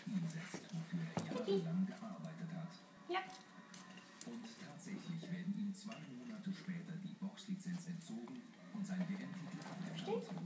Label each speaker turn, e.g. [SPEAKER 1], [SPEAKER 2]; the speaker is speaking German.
[SPEAKER 1] Spiel setzt, wofür er jahrelang gearbeitet hat.
[SPEAKER 2] Ja.
[SPEAKER 1] Und tatsächlich werden ihm 2 Monate später die Boxlizenz entzogen und sein WM-Titel abgeschafft.